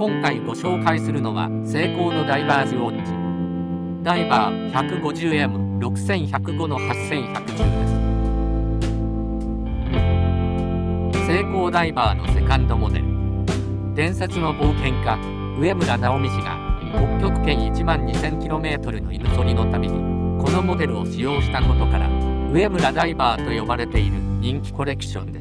今回ご紹介するのはセイコーのダイバーズウォッチ。ダイバー 150M6105 の8110です。セイコーダイバーのセカンドモデル。伝説の冒険家上村直美氏が北極圏 12000km の犬ぞりの旅にこのモデルを使用したことから上村ダイバーと呼ばれている人気コレクションです。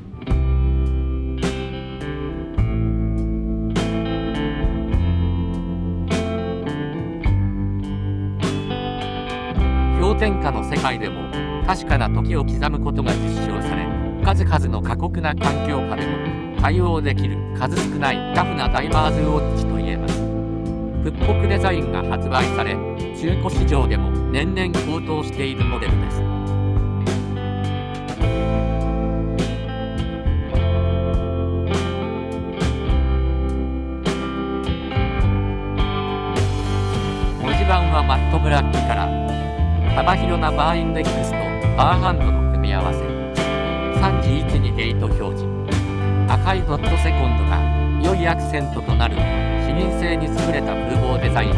氷点下の世界でも確かな時を刻むことが実証され、数々の過酷な環境下でも対応できる数少ないタフなダイバーズウォッチといえます。復刻デザインが発売され、中古市場でも年々高騰しているモデルです。文字盤はマットブラックから幅広なバーインデックスとバーハンドの組み合わせ、3時1にゲート表示、赤いドットセコンドが良いアクセントとなる視認性に優れた風貌デザインです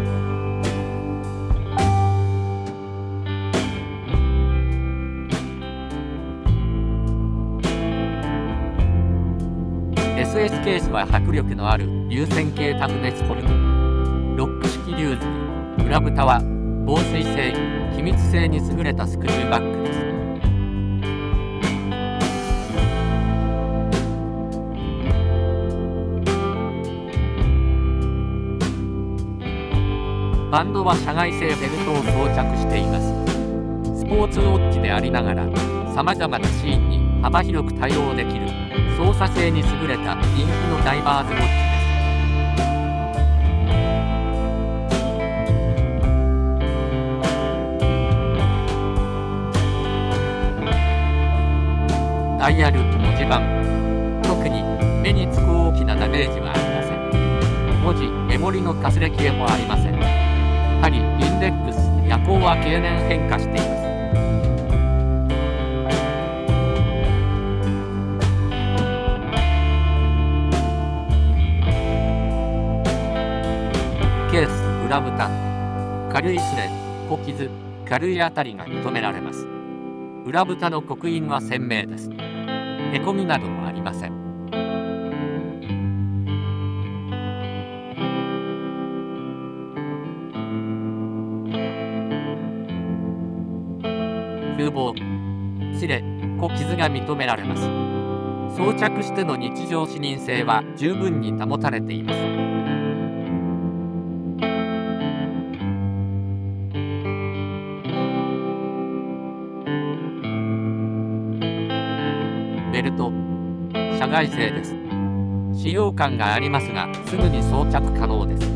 。SS ケースは迫力のある流線形タフネスフォルム、ロック式リューズに裏蓋は防水性、気密性に優れたスクリューバッグです。バンドは社外製ベルトを装着しています。スポーツウォッチでありながらさまざまなシーンに幅広く対応できる操作性に優れた人気のダイバーズウォッチです。ダイヤル、文字盤、特に目につく大きなダメージはありません。文字、メモリのかすれ消えもありません。針、インデックス、夜光は経年変化しています。ケース、裏蓋、軽い擦れ、小傷、軽い当たりが認められます。裏蓋の刻印は鮮明です。へこみなどもありません。風貌、擦れ、小傷が認められます。装着しての日常視認性は十分に保たれています。ベルト、社外製です。使用感がありますが、すぐに装着可能です。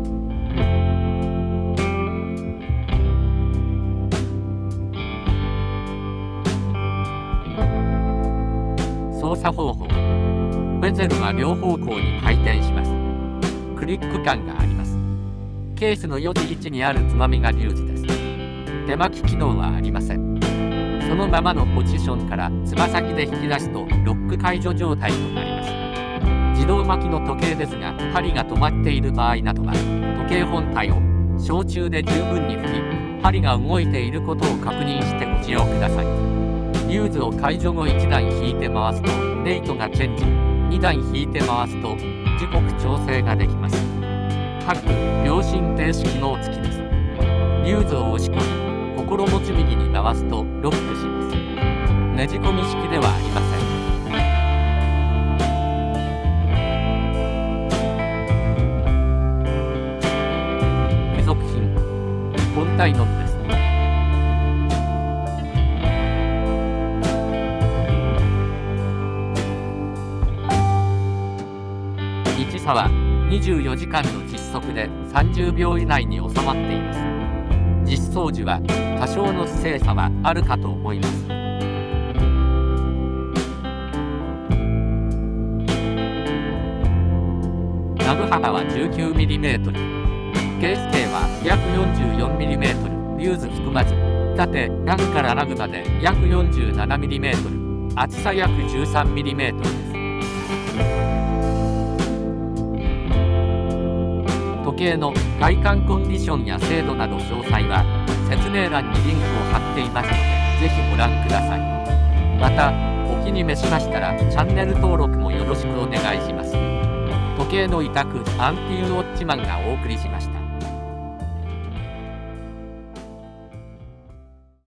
操作方法、ベゼルは両方向に回転します。クリック感があります。ケースの4時位置にあるつまみがリューズです。手巻き機能はありません。そのままのポジションからつま先で引き出すとロック解除状態となります。自動巻きの時計ですが、針が止まっている場合などは時計本体を小中で十分に振り、針が動いていることを確認してご使用ください。リューズを解除後1段引いて回すとレイトがチェンジ、2段引いて回すと時刻調整ができます。ハック、秒針停止機能付きです。リューズを押し込み、心持ち右に回すとロックします。ねじ込み式ではありません。付属品、本体ノブです。位置差は24時間の実測で30秒以内に収まっています。実装時は多少の不正差はあるかと思います。ナブ幅は 19mm、ケース径は約 44mm、リューズ含まず、縦ラグからラグまで約 47mm、厚さ約 13mm です。 計の外観コンディションや精度など詳細は説明欄にリンクを貼っていますので、ぜひご覧ください。また、お気に召しましたらチャンネル登録もよろしくお願いします。時計の委託アンティーウォッチマンがお送りしました。